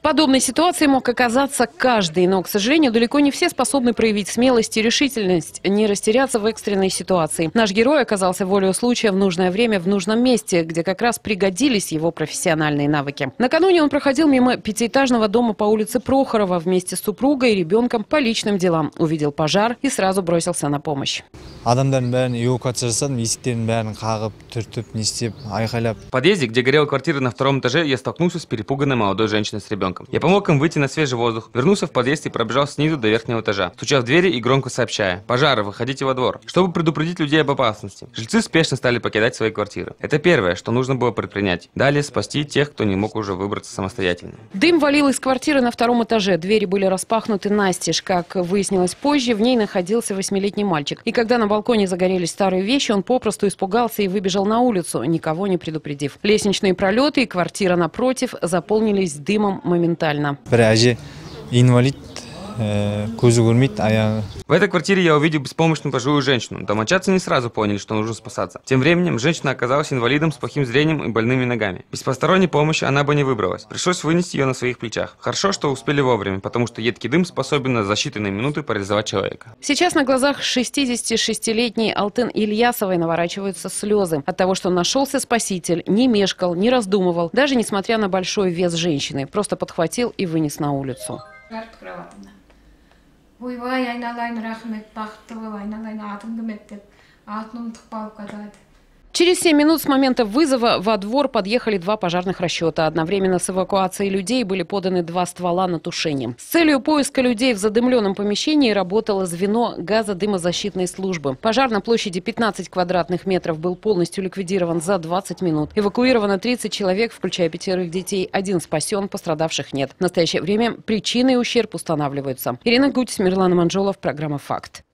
подобной ситуации мог оказаться каждый, но, к сожалению, далеко не все способны проявить смелость и решительность, не растеряться в экстренной ситуации. Наш герой оказался волею случая в нужное время в нужном месте, где как раз пригодились его профессиональные навыки. Накануне он проходил мимо пятиэтажного дома по улице Прохорова вместе с супругой и ребенком по личным делам. Увидел пожар и сразу бросился на помощь. В подъезде, где горела квартира на втором этаже, я столкнулся с перепуганной молодой женщиной с ребенком. Я помог им выйти на свежий воздух, вернулся в подъезд и пробежал снизу до верхнего этажа, стуча в двери и громко сообщая: «Пожар, выходите во двор», чтобы предупредить людей об опасности. Жильцы спешно стали покидать свои квартиры. Это первое, что нужно было предпринять. Далее спасти тех, кто не мог уже выбраться самостоятельно. Дым валил из квартиры на втором этаже. Двери были распахнуты настежь. Как выяснилось позже, в ней находился 8-летний мальчик. И когда на балконе загорелись старые вещи, он попросту испугался и выбежал на улицу, никого не предупредив. Лестничные пролеты и квартира напротив заполнились дымом моментально. Инвалид. В этой квартире я увидел беспомощную пожилую женщину. Домочадцы не сразу поняли, что нужно спасаться. Тем временем женщина оказалась инвалидом с плохим зрением и больными ногами. Без посторонней помощи она бы не выбралась. Пришлось вынести ее на своих плечах. Хорошо, что успели вовремя, потому что едкий дым способен за считанные минуты парализовать человека. Сейчас на глазах 66-летней Алтын Ильясовой наворачиваются слезы от того, что нашелся спаситель, не мешкал, не раздумывал, даже несмотря на большой вес женщины, просто подхватил и вынес на улицу. Ойбай, айналайын рахмет, бақытты бол, айналайын атыңды мектеп, атын ұмытып қалып қалады. Через 7 минут с момента вызова во двор подъехали 2 пожарных расчета. Одновременно с эвакуацией людей были поданы 2 ствола на тушение. С целью поиска людей в задымленном помещении работало звено газодымозащитной службы. Пожар на площади 15 квадратных метров был полностью ликвидирован за 20 минут. Эвакуировано 30 человек, включая 5 детей. 1 спасен, пострадавших нет. В настоящее время причины и ущерб устанавливаются. Ирина Гуть, Мирлан Манжолов, программа «Факт».